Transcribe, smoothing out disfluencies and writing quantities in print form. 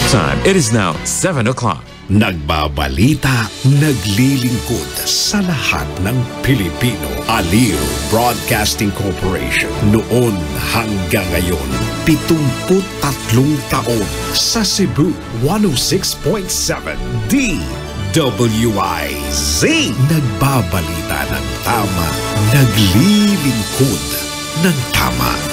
time. It is now 7 o'clock. Nagbabalita, naglilingkod sa lahat ng Pilipino. Aliw Broadcasting Corporation. Noon hanggang ngayon, 73 taon sa Cebu 106.7 DWIZ. Nagbabalita ng tama, naglilingkod ng tama.